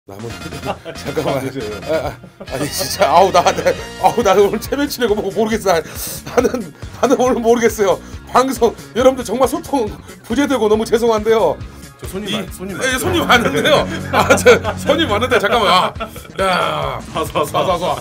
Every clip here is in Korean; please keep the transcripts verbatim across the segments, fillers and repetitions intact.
남은 잠깐만. 아, 아, 아니 진짜 아우 나 아우 나 오늘 체면치레고 뭐 모르겠어. 나는 나는 오늘 모르겠어요. 방송 여러분들 정말 소통 부재되고 너무 죄송한데요. 저 손님 이, 많, 손님 예, 손님 많은데요. 아, 저 손님 많은데 잠깐만. 아, 야, 사사사사.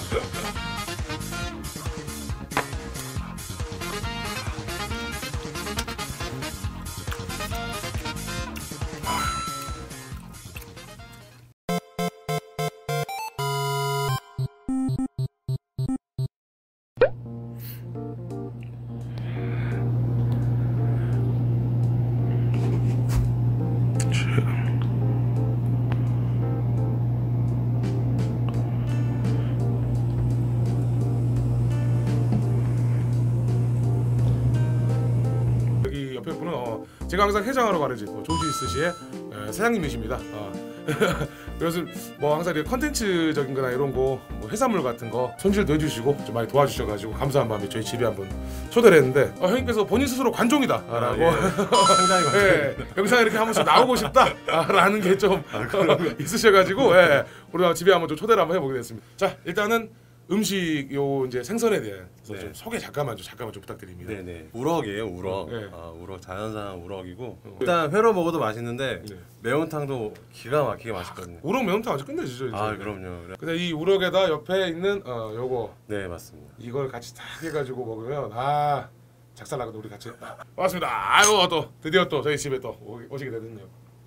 여기 옆에 분은 어, 제가 항상 해장하러 가는 집 어, 조지스시의 에, 사장님이십니다. 어. 그래서 뭐 항상 이렇게 컨텐츠적인 거나 이런 거 뭐 해산물 같은 거 손질도 해주시고 좀 많이 도와주셔가지고 감사한 마음에 저희 집에 한번 초대를 했는데 어, 형님께서 본인 스스로 관종이다 라고 아, 예. 상당히 관종. 예, 영상에 이렇게 한 번씩 나오고 싶다 라는 게 좀 아, 있으셔가지고 예, 우리가 집에 한번 좀 초대를 한번 해보게 됐습니다. 자 일단은 음식 요 이제 생선에 대해서 네. 좀 소개 잠깐만 좀 잠깐만 좀 부탁드립니다. 네네. 우럭이에요, 우럭. 네. 아, 우럭 자연산 우럭이고. 어. 일단 회로 먹어도 맛있는데 네. 매운탕도 기가 막히게 맛있거든요. 우럭 매운탕 아주 끝내주죠. 이제. 아, 그럼요. 그래. 근데 이 우럭에다 옆에 있는 어 요거 네, 맞습니다. 이걸 같이 딱 해가지고 먹으면 아 작살나거든. 우리 같이 아, 반갑습니다. 아유 또 드디어 또 저희 집에 또 오, 오시게 되었네요.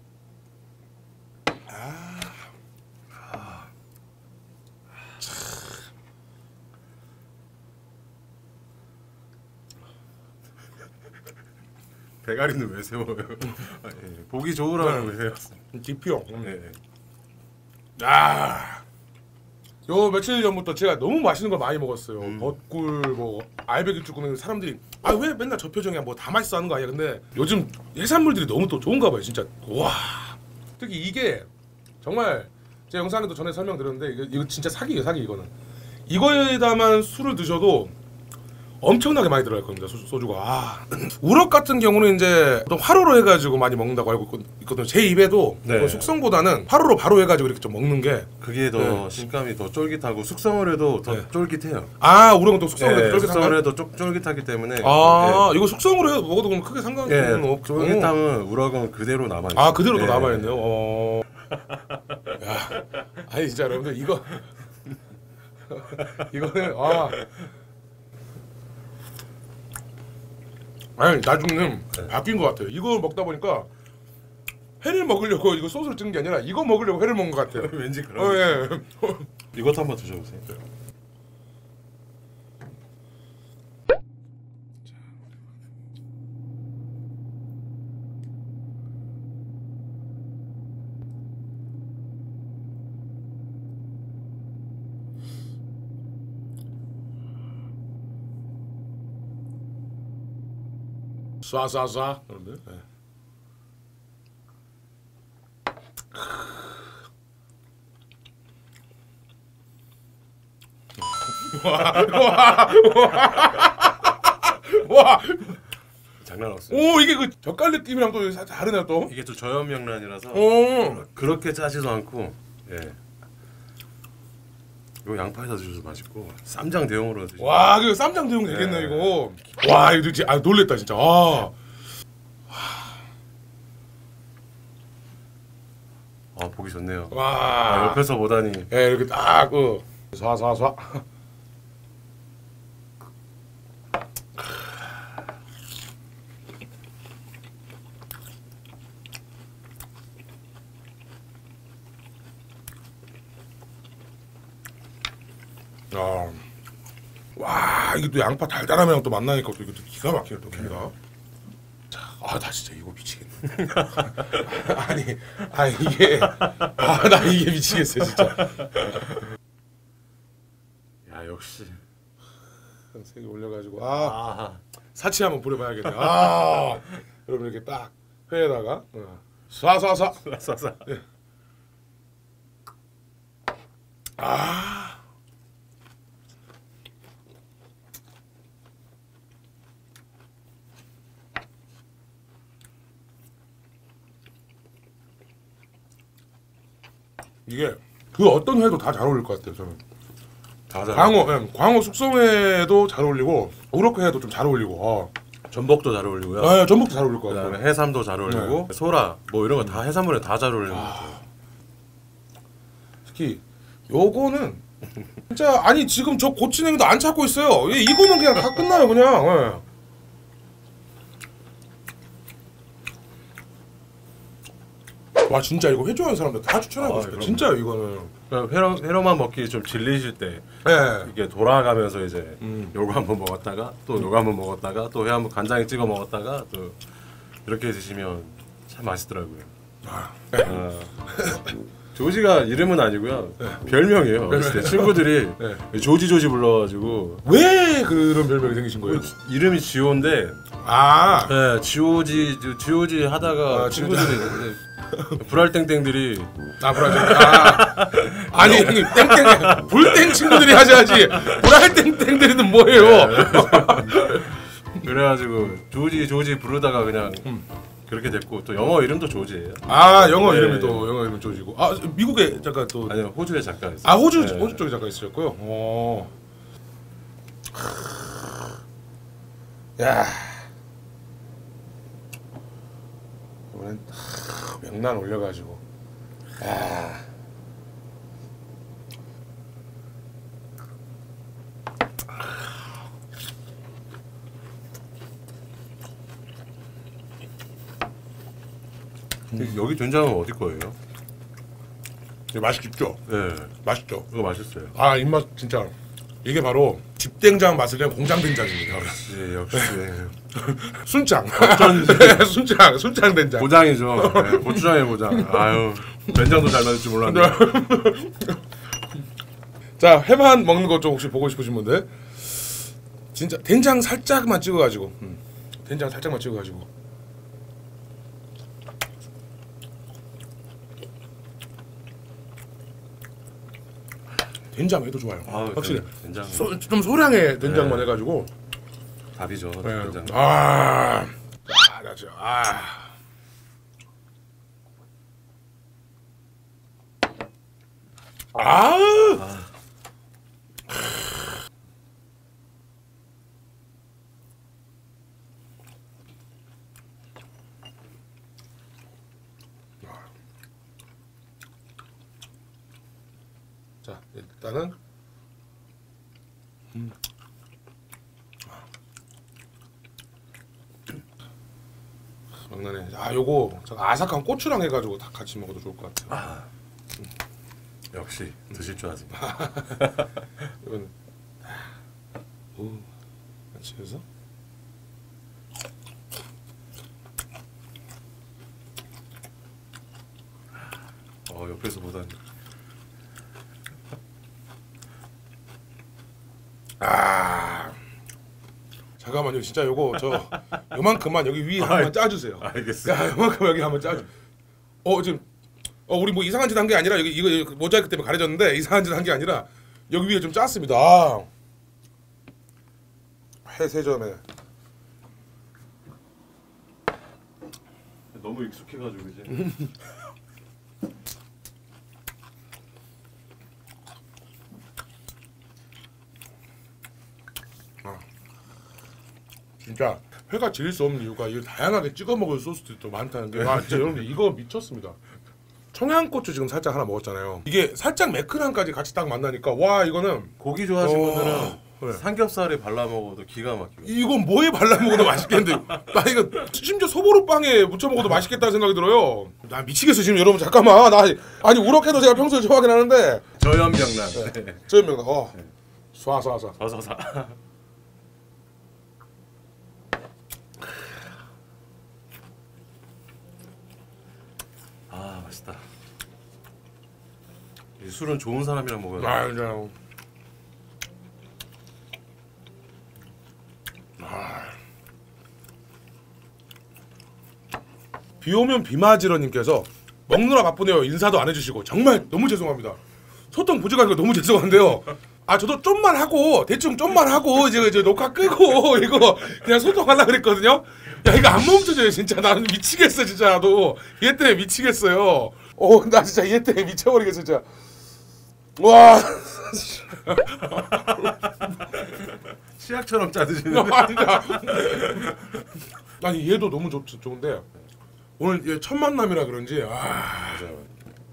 아, 아. 대가리는 왜 세워요? 아, 예. 보기 좋으라고 왜 세웠어요? 깊이요. 네. 아, 요 며칠 전부터 제가 너무 맛있는 걸 많이 먹었어요. 음. 벚굴, 뭐 알배기 쭈꾸미 사람들이 아 왜 맨날 저 표정이야 뭐 다 맛있어 하는 거 아니야? 근데 요즘 해산물들이 너무 또 좋은가 봐요, 진짜. 와, 특히 이게 정말 제 영상에도 전에 설명드렸는데 이거, 이거 진짜 사기예요, 사기 이거는. 이거에다만 술을 드셔도 엄청나게 많이 들어갈 겁니다. 소, 소주가. 아, 우럭 같은 경우는 이제 보통 화로로 해가지고 많이 먹는다고 알고 있거든요. 제 입에도 네. 숙성보다는 화로로 바로 해가지고 이렇게 좀 먹는 게. 그게 더 네. 식감이 더 쫄깃하고 숙성을 해도 더 네. 쫄깃해요. 아, 우럭은 또 숙성을 네, 해도 숙성을 쫄깃한가요? 해도 쫄, 쫄깃하기 때문에. 아, 이거 숙성으로 해 먹어도 그럼 크게 상관은 예, 없고. 쫄깃함은 우럭은 그대로 남아 있어요. 아, 그대로 또 네. 남아 있네요. 어. 야, 아니 진짜 여러분들 이거 이거는 아. 아니 나중에는 네. 바뀐 것 같아요. 이거 먹다 보니까 회를 먹으려고 이거 소스를 찍는 게 아니라 이거 먹으려고 회를 먹은 것 같아요. 왠지 그런. 어, 예. 이것도 한번 드셔보세요. 쏴쏴쏴. 여러분들. 네. 와, 장난 없어요. 오 이게 그 젓갈 느낌이랑 또 살짝 다르네요 또. 이게 또 저염명란이라서 오, 그렇게 짜지도 않고, 예. 이거 양파에다 드셔도 맛있고 쌈장 대용으로 드시면. 와, 그 쌈장 대용 되겠네 네. 이거. 와, 이거 진짜 아 놀랬다 진짜. 아, 아 보기 좋네요. 아, 와, 옆에서 보다니. 예 이렇게 딱 그 쏴쏴쏴. 아, 와 이게 또 양파 달달함이랑 또 만나니까 또 이거 또 기가 막히네 또 케미가. 자, 아 나 진짜 이거 미치겠네. 아니, 아 이게 아 나 이게 미치겠어요 진짜. 야 역시. 세 개 올려가지고 아 아, 사치 한번 부려봐야겠네. 아 여러분 이렇게 딱 회에다가 어. 쏴쏴쏴. 싸싸. 아. 이게 그 어떤 회도 다 잘 어울릴 것 같아요 저는. 다 잘. 광어, 예, 광어 숙성회도 잘 어울리고 우럭회 회도 좀 잘 어울리고. 어. 전복도 잘 어울리고요. 아, 전복도 잘 어울릴 것 같아요. 그다음에 해삼도 잘 어울리고 네. 소라 뭐 이런 거 다 해산물에 다 잘 어울리는 것 같아요. 특히 요거는 진짜 아니 지금 저 고추냉이도 안 찾고 있어요. 예, 이거는 그냥 다 끝나요 그냥. 예. 와 진짜 이거 회 좋아하는 사람들 다 추천하고 아, 싶어요. 그럼요. 진짜요 이거는. 그냥 회로, 회로만 먹기 좀 질리실 때 예. 이게 돌아가면서 이제 음. 요거 한번 먹었다가 또 요거 한번 먹었다가 또 회 한번 간장에 찍어 먹었다가 또 이렇게 드시면 참 맛있더라고요. 아, 아, 조지가 이름은 아니고요. 별명이에요. 어렸을 때 친구들이 네. 조지 조지 불러가지고 왜 그런 별명이 생기신 거예요? 이름이 지호인데 아, 네, 지오지 지오지 하다가 아, 친구들이 이제 불알땡땡들이 아 브라질. 아, 아니 형님 땡땡 불땡 친구들이 하셔야지. 불알땡땡들은 뭐예요? 그래가지고 조지 조지 부르다가 그냥 음. 그렇게 됐고 또 영어 이름도 조지예요. 아 영어 네. 이름이 또 영어 이름 조지고. 아 미국에 잠깐 또. 아니요 호주에 작가였어요. 아 호주 네. 호주 쪽에 잠깐 있으셨고요. 어. 야. 이번엔 하, 명란 올려가지고. 야. 여기 된장은 어디 거예요? 이거 맛있죠? 네, 맛있죠? 이거 맛있어요. 아 입맛 진짜 이게 바로 집된장 맛을 내는 공장 된장입니다. 역시 역시 순창. 네, 순창 순창 된장. 고장이죠. 네, 고추장의 고장. 아유 된장도 잘 만들 줄 몰랐네. 자 회만 먹는 거 좀 혹시 보고 싶으신 분들 진짜 된장 살짝만 찍어가지고 음. 된장 살짝만 찍어가지고 된장 해도 좋아요. 아, 확실히 된장 소, 좀 소량의 된장만 네. 해가지고 답이죠. 네. 된장. 아, 아, 나죠. 아. 아. 자, 일단은 음. 장난해. 아, 요거 저 아삭한 고추랑 해가지고 다 같이 먹어도 좋을 것 같아요. 아, 역시 드실 줄 아세요. 이건 오, 같이 해서 어 옆에서 보다니. 아. 잠깐만요. 진짜 요거 저 요만큼만 여기 위에 한번 짜주세요. 알겠습니다. 야, 요만큼 여기 한번 짜줘. 어 지금 어 우리 뭐 이상한 짓 한 게 아니라 여기 이거, 이거 모자이크 때문에 가려졌는데 이상한 짓 한 게 아니라 여기 위에 좀 짰습니다. 아. 해세점에 너무 익숙해가지고 이제. 진짜 회가 질릴 수 없는 이유가 이걸 다양하게 찍어 먹을 소스들이 또 많다는 게 아 진짜 여러분들 이거 미쳤습니다. 청양고추 지금 살짝 하나 먹었잖아요. 이게 살짝 매끈함까지 같이 딱 만나니까 와 이거는 고기 좋아하시는 어, 분들은 네. 삼겹살에 발라 먹어도 기가 막히고. 이건 뭐에 발라 먹어도 맛있겠는데 나 이거 심지어 소보루빵에 묻혀 먹어도 맛있겠다는 생각이 들어요. 나 미치겠어 지금 여러분 잠깐만 나 아니 우럭해도 제가 평소에 좋아하긴 하는데 저염병란. 네. 저연명당 어 쏴쏴쏴 서서사. 아 맛있다. 이 술은 좋은 사람이랑 먹어야 돼. 아 진짜 아. 비 오면 비 맞으러님께서 먹느라 바쁘네요 인사도 안 해주시고 정말 너무 죄송합니다. 소통 부족한 거 너무 죄송한데요. 아 저도 좀만 하고 대충 좀만 하고 이제 이제 녹화 끄고 이거 그냥 소통하려 그랬거든요. 야 이거 안 멈춰져요 진짜 나는 미치겠어 진짜 나도 얘 때문에 미치겠어요. 어, 나 진짜 얘 때문에 미쳐버리겠어 진짜. 와. 치약처럼 짜드시는데. 아니 얘도 너무 좋, 좋은데 오늘 얘 첫 만남이라 그런지 아. 맞아요.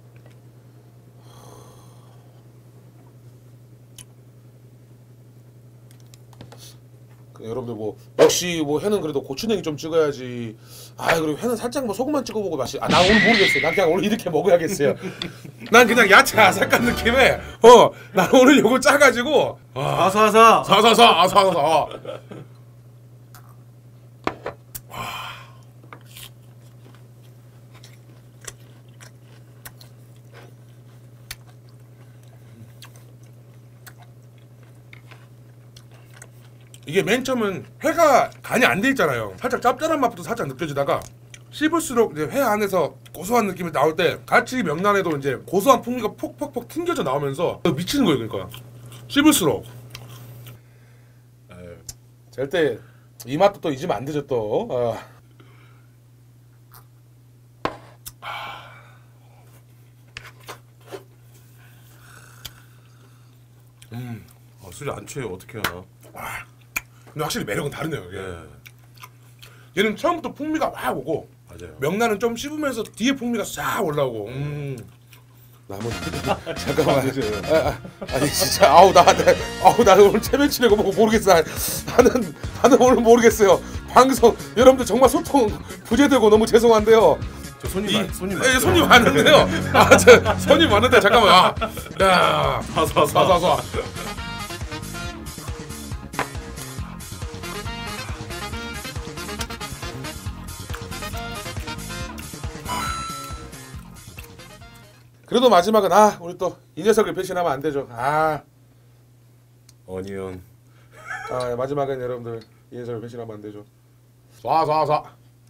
여러분들 뭐 역시 뭐 회는 그래도 고추냉이 좀 찍어야지. 아 그리고 회는 살짝 뭐 소금만 찍어보고 맛이. 아 나 오늘 모르겠어요. 난 그냥 오늘 이렇게 먹어야겠어요. 난 그냥 야채 아삭한 느낌에 어 난 오늘 요거 짜가지고 아, 아사아사. 사사사 아사사. 이게 맨 처음은 회가 간이 안 돼 있잖아요. 살짝 짭짤한 맛부터 살짝 느껴지다가 씹을수록 이제 회 안에서 고소한 느낌이 나올 때 같이 명란에도 이제 고소한 풍미가 폭폭폭 튕겨져 나오면서 미치는 거예요. 그러니까 씹을수록. 아유, 절대 이 맛도 또 잊으면 안 되죠 또. 아. 음, 아, 술이 안 취해요. 어떻게 하나? 아. 근데 확실히 매력은 다르네요. 이게. 예, 얘는 처음부터 풍미가 확 오고 맞아요. 명란은 좀 씹으면서 뒤에 풍미가 싹 올라오고. 음. 나머지 잠깐만. 아, 아, 아니 진짜 아우 나 나, 아우 나 오늘 체면치레고 뭐 모르겠어. 나는 나는 오늘 모르겠어요. 방송 여러분들 정말 소통 부재되고 너무 죄송한데요. 저 손님 이, 많, 손님 예, 많죠? 손님 많은데요. 아, 저 손님 많은데 잠깐만. 아, 야, 사사사. 그래도 마지막은 아 우리 또 이 녀석을 배신하면 안 되죠. 아, 어니언. 아 마지막엔 여러분들 이 녀석을 배신하면 안 되죠. 쏴쏴쏴.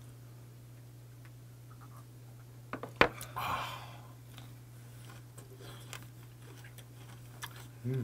음.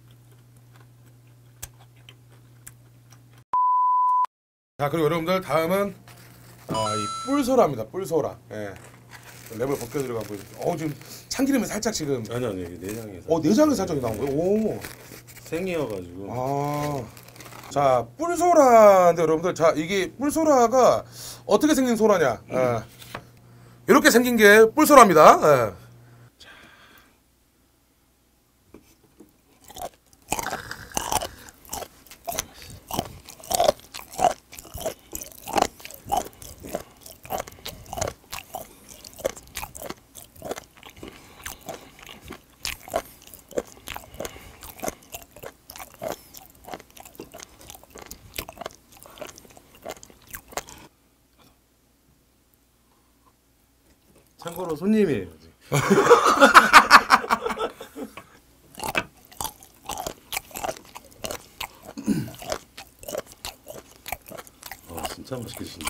자 그리고 여러분들 다음은 아, 이 뿔소라입니다. 뿔소라. 예. 랩을 벗겨드려가고 어 지금 참기름이 살짝 지금 아니 아니 내장에서. 어 내장이 살짝 나온 거예요. 오. 생이어가지고. 아. 자 뿔소라인데 여러분들 자 이게 뿔소라가 어떻게 생긴 소라냐? 음. 예. 이렇게 생긴 게 뿔소라입니다. 예. 참고로 손님이에요. 아 진짜 맛있게 드시네.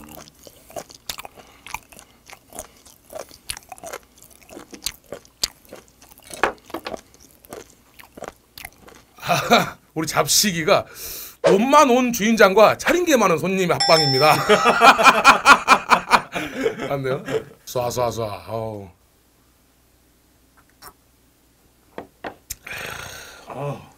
우리 잡식이가 옷만 온 주인장과 차린 게 많은 손님의 합방입니다. 맞네요. 쏴쏴쏴. 어우. 아.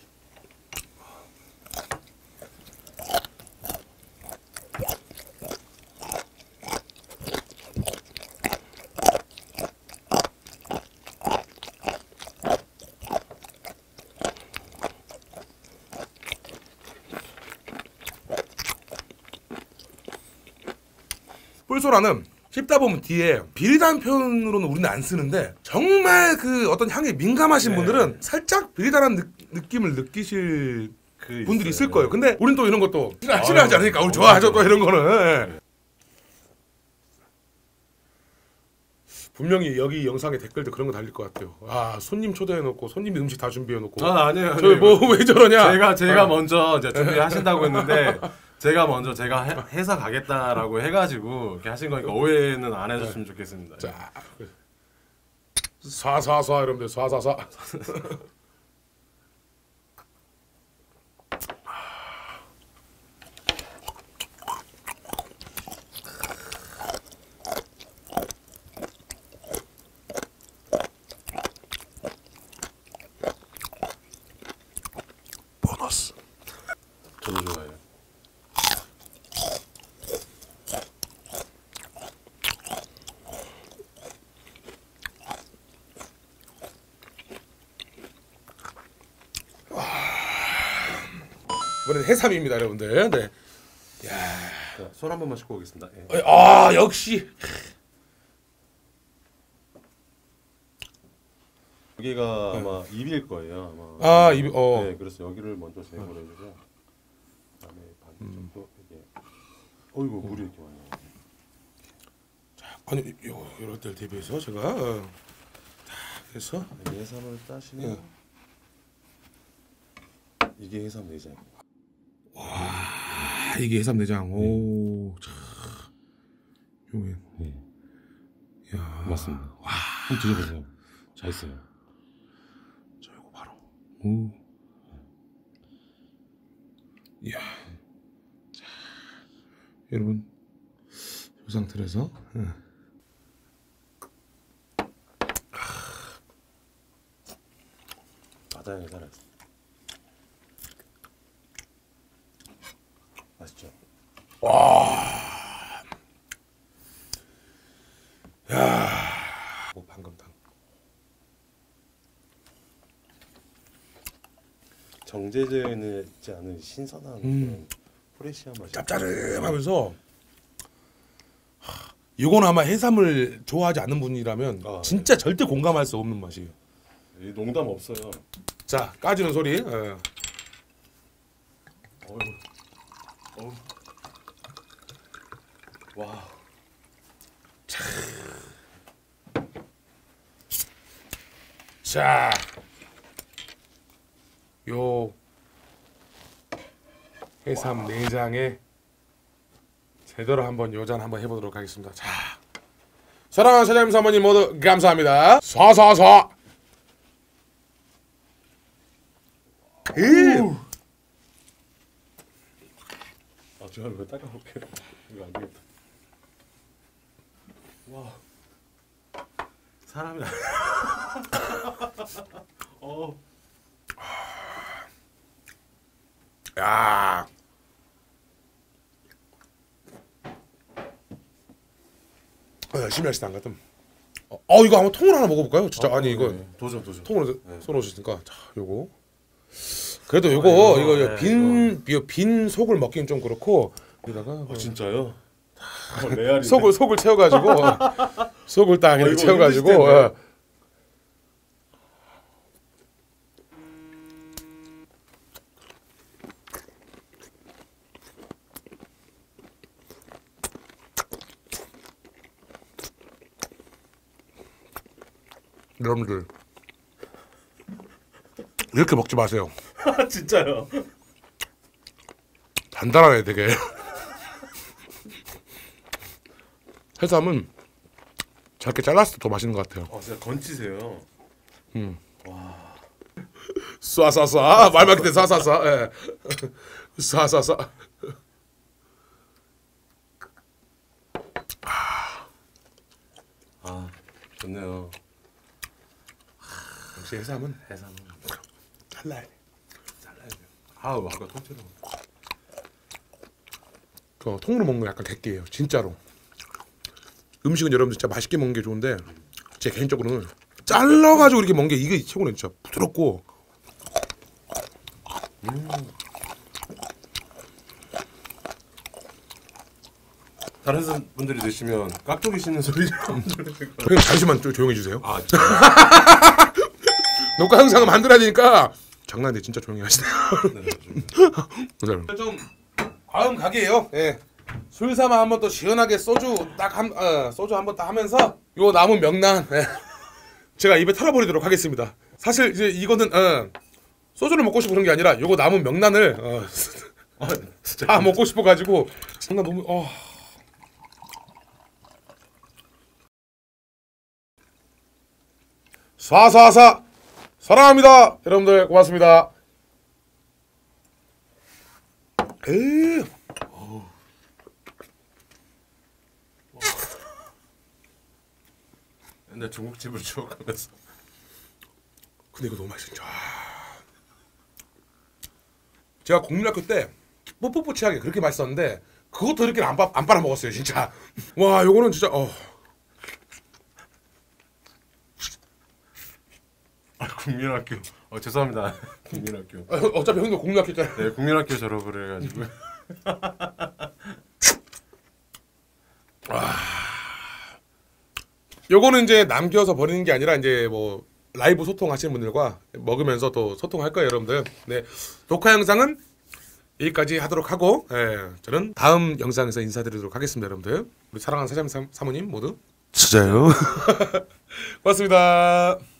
뿔소라는 씹다 보면 뒤에 비리다는 표현으로는 우리는 안 쓰는데 정말 그 어떤 향에 민감하신 네. 분들은 살짝 비리다는 느, 느낌을 느끼실 그 분들이 있어요. 있을 거예요. 근데 우린 또 이런 것도 아유, 싫어하지 않으니까 우리 좋아하죠 또 이런 거는. 예. 분명히 여기 영상에 댓글도 그런 거 달릴 것 같아요. 아 손님 초대해놓고 손님이 음식 다 준비해놓고 아 아니에요. 저희 뭐 왜 저러냐. 제가 제가 어. 먼저 이제 준비하신다고 했는데 제가 먼저 제가 해, 회사 가겠다라고 해가지고 이렇게 하신 거니까 오해는 안 해줬으면 좋겠습니다. 자 쏴쏴쏴 여러분들 쏴쏴쏴. 이번엔 해삼입니다, 여러분들. 네. 자, 손 한 번만 씻고 오겠습니다. 예. 아 역시. 여기가 아마 입일 거예요. 아마. 아 입. 어. 네, 그래서 여기를 먼저 제거를 해주고 그다음에 반대쪽도 이게. 어이구 물이 이렇게 많이 나와. 아니 요 이럴 때를 대비해서 제가 어, 딱 해서 네, 해삼을 따시면 예. 이게 해삼 내장. 아 이게 해삼 내장. 오. 참. 요게. 네. 야. 맞습니다. 와. 한번 드셔보세요. 잘 있어요. 저 이거 바로. 오. 이야. 자, 여러분 이 상태에서. 예. 바다에 살아있어. 맛있죠? 뭐 방금 당. 정제되지 않은 신선한 음. 그런 프레시한 맛이. 짭짜름하면서. 하, 이건 아마 해삼을 좋아하지 않는 분이라면 아, 진짜 절대 공감할 수 없는 맛이에요. 이 농담 없어요. 자 까지는 소리. 예. 어휴. 어휴. 와. 자, 요 해삼 내장에 제대로 한번 요잔 한번 해보도록 하겠습니다. 자, 사랑하는 사장님 사모님 모두 감사합니다. 사사사. 이. 아, 제가 이거 닦아볼게요. 이거 안 되겠다. 와. 사람이. 어. 야. 어, 열심히 하시다 안 같음. 어, 어, 이거 한번 통으로 하나 먹어볼까요? 진짜 아니 이거 네. 도전 도전. 통으로 네. 손 오셨으니까 자 요거 그래도 요거 아, 이거, 이거, 빈, 비- 빈 속을 먹기는 좀 그렇고 여기다가 아, 진짜요? 어, 레알이. 속을 속을 채워가지고 속을 딱 이렇게 이거 채워가지고 힘드실 텐데. 어. 여러분들 이렇게 먹지 마세요. 진짜요? 단단하네 되게. 해삼은 잘게 잘랐을 때 더 맛있는 것 같아요. 아, 진짜 건치세요. 음. 와. 쏴쏴쏴 말 막힐 때 쏴쏴쏴. 예. 쏴쏴쏴. 아, 좋네요. 역시 해삼은 해삼은 잘라야 돼. 잘라야 돼요. 아우, 아까 통째로. 그 통으로 먹는 거 약간 객기예요. 진짜로. 음식은 여러분들 진짜 맛있게 먹는 게 좋은데 제 개인적으로는 잘라가지고 이렇게 먹는 게 이게 최고네. 진짜 부드럽고. 음. 다른 선- 분들이 드시면 깍두기 씹는 소리 좀 들으실 거예요. 형님 잠시만 좀 조용히 해주세요. 아, 진짜. 녹화 영상을 만들어야 되니까 장난인데 진짜 조용히 하시네요. 네, 좀. 좀 다음 가게예요. 예. 술 삼아 한번 또 시원하게 소주 딱한 어, 소주 한번 딱 하면서 요 남은 명란 예. 제가 입에 털어버리도록 하겠습니다. 사실 이제 이거는 어, 소주를 먹고 싶어 그런 게 아니라 요거 남은 명란을 어, 아, 진짜. 다 먹고 싶어 가지고 정말 너무 어. 사사사 사랑합니다. 여러분들 고맙습니다. 에이. 옛날 중국집을 추억하면서. 근데 이거 너무 맛있어. 진짜. 제가 국민학교 때 뽀뽀뽀치하게 그렇게 맛있었는데 그것도 이렇게 안, 빠, 안 빨아 먹었어요 진짜. 와 요거는 진짜 어. 아이고. 국민학교. 어 죄송합니다. 국민학교. 아, 어차피 형도 국민학교잖아. 네 국민학교 졸업을 해가지고. 요거는 이제 남겨서 버리는 게 아니라 이제 뭐 라이브 소통하시는 분들과 먹으면서 또 소통할 거예요, 여러분들. 네, 녹화 영상은 여기까지 하도록 하고, 예, 저는 다음 영상에서 인사드리도록 하겠습니다, 여러분들. 우리 사랑하는 사장 사모님 모두 진짜요. 고맙습니다.